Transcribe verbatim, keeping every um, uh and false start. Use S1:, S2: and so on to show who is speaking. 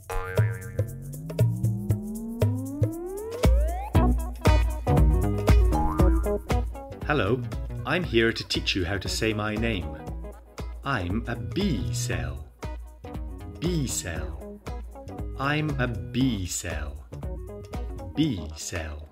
S1: Hello, I'm here to teach you how to say my name. I'm a B cell. B cell. I'm a B cell. B cell.